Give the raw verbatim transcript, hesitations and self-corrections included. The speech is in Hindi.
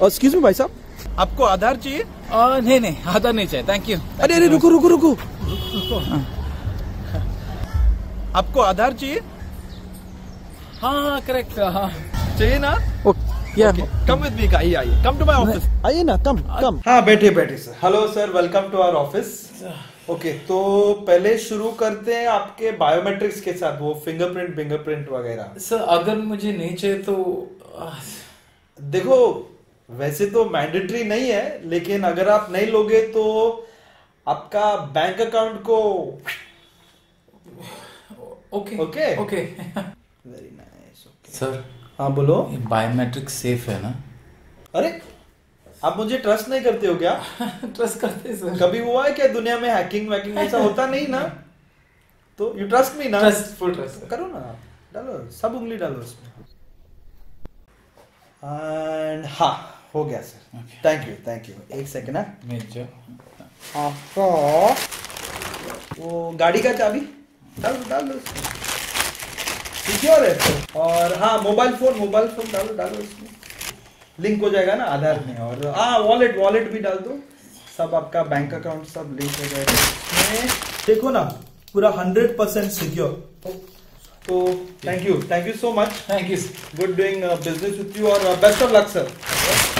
एक्सक्यूज मी भाई साहब, आपको आधार चाहिए? आ, नहीं नहीं आधार नहीं चाहिए, थैंक यू। अरे अरे रुको रुको रुको, आपको आधार चाहिए? हाँ करेक्ट, हाँ चाहिए ना? या कम विद मी, आइए आइए, कम टू माय ऑफिस। आइए ना, कम कम। हाँ बैठे बैठे sir. Hello sir, welcome to our office. Okay, तो पहले शुरू करते हैं आपके बायोमेट्रिक्स के साथ, वो फिंगरप्रिंट फिंगरप्रिंट वगैरह। सर अगर मुझे नहीं चाहिए तो देखो वैसे तो मैंडेटरी नहीं है, लेकिन अगर आप नहीं लोगे तो आपका बैंक अकाउंट को okay okay okay very nice. Okay sir, हाँ बोलो। ये बायोमेट्रिक सेफ है ना? अरे आप मुझे ट्रस्ट नहीं करते हो क्या? ट्रस्ट करते हैं सर। कभी हुआ है क्या दुनिया में हैकिंग वैकिंग? ऐसा होता नहीं ना? तो यू ट्रस्ट मी ना? ट्रस्ट, फुल ट्रस्ट करो ना, डालो सब उंगली डालो इसमें। एंड हाँ हो गया sir, thank you thank you. एक सेकेंड ना, मेजर आपका वो गाड़ी का चाबी डाल दो डाल दो इसमें, सिक्योर है तो। और हाँ मोबाइल फोन मोबाइल फोन डालो डालो इसमें, लिंक हो जाएगा ना आधार में। और हाँ वॉलेट वॉलेट भी डाल दो, सब आपका बैंक अकाउंट सब लिंक हो जाएगा इसमें। देखो ना पूरा हंड्रेड परसेंट सिक्योर। तो thank you thank you so much, thank you, good doing business with you और बेस्ट ऑफ लक सर।